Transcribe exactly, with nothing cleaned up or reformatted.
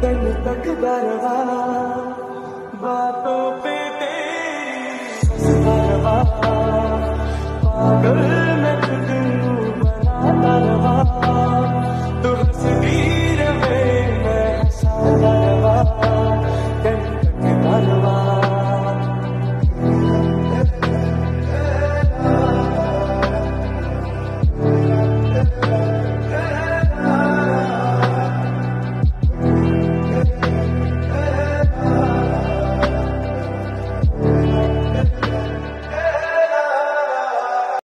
धड़कन तक गरबा, बातों पे तेरी बस परवाह, पागल